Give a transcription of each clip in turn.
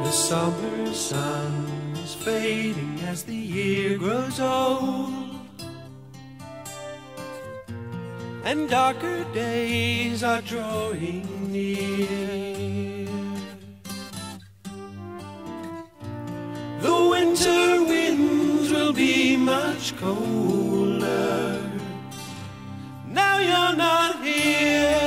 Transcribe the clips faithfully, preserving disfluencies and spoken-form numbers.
The summer sun is fading as the year grows old, and darker days are drawing near. The winter winds will be much colder now you're not here.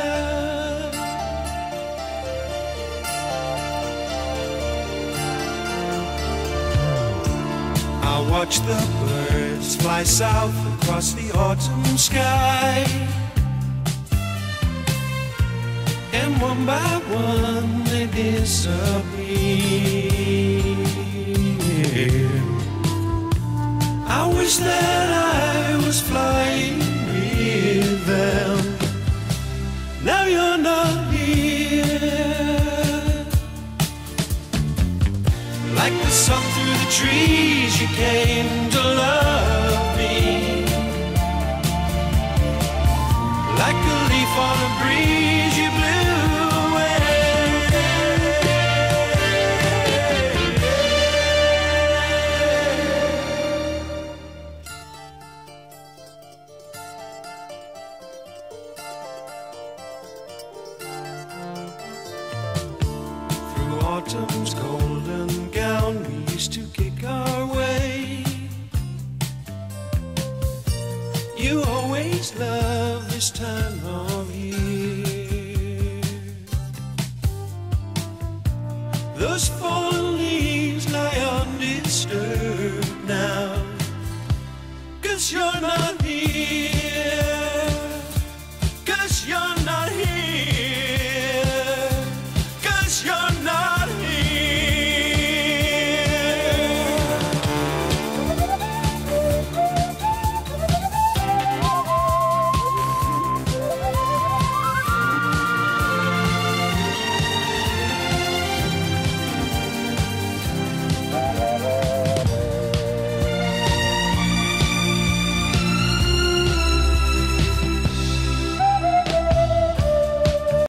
I watch the birds fly south across the autumn sky, and one by one they disappear. I wish that I was flying with them. Now you're not here. Like the sun through the trees, you came to love me. Like a leaf on a breeze, you blew away. Through autumn's golden gown, we used to kick our way. You always love this time of year. Those fallen leaves lie undisturbed now, 'cause you're not here.